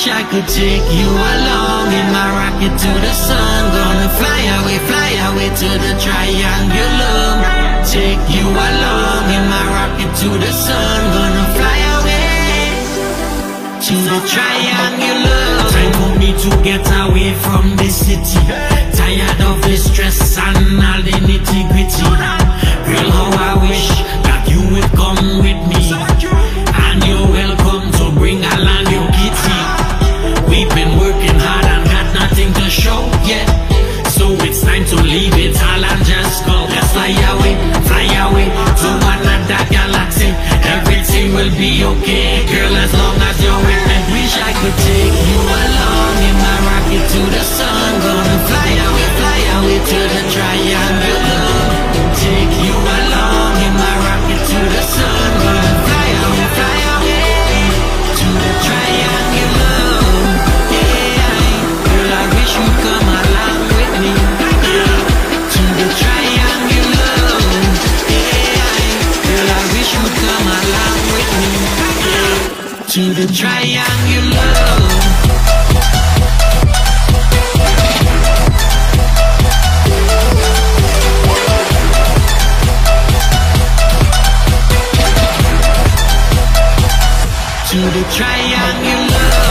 wish I could take you along in my rocket to the sun. Gonna fly away to the triangle. Take you along in my rocket to the sun. Gonna fly away to the triangle. Time for me to get away from this city. Tired of the stress and all the nitty-gritty. Girl, how I wish that you would come with me. And you're welcome to bring along your kitty. We've been working hard and got nothing to show yet, so it's time to leave it all and just go. Just fly away to another galaxy. Everything will be okay, girl, as long as you're with me. Wish I could take you along in my rocket to the sun. Gonna fly away to the triangle. Take you along in my rocket to the sun. Gonna fly away to the triangle. Yeah, girl, I wish you'd come along with me. To the triangle. Yeah, girl, I wish you'd come along with me. To the triangle. To the triangle.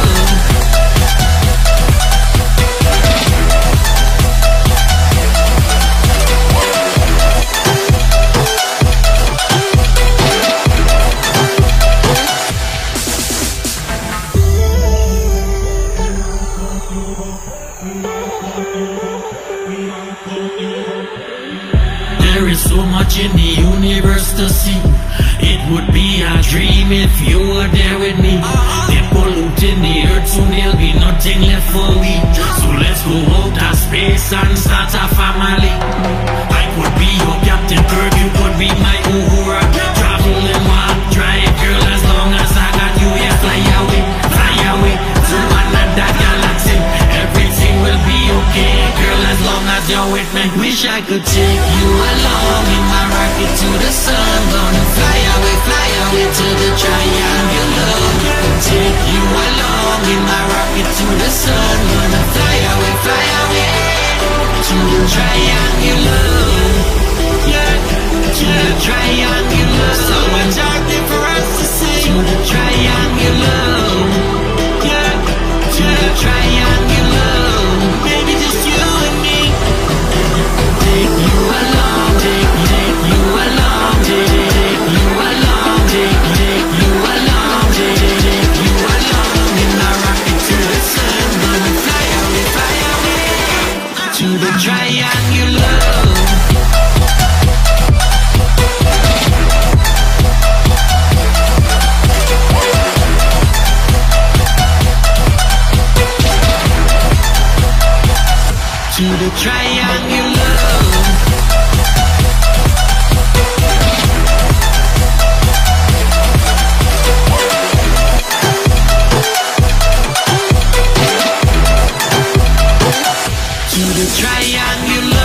There is so much in the universe to see. It would be a dream if you were there with me. They're polluting the earth, soon there'll be nothing left for we. So let's go out of space and start a family. I could be your Captain Kirk, you could be my Uhura. Travel and walk, drive, girl, as long as I got you. Yeah, fly away to another galaxy. Everything will be okay, girl, as long as you're with me. Wish I could take you along in my rocket to the sun. Gonna fly away to the triangle. Take you along in my rocket to the sun. Gonna fly away to the triangle. Yeah, to the triangle. So much out there for us to see. To the triangle. Yeah, to the triangle. Baby, just you and me. Take you along, take you along, take you along, take you along, take you along in my rocket to the sun. Gonna fly away to the triangle. To the triangle. To the triangle.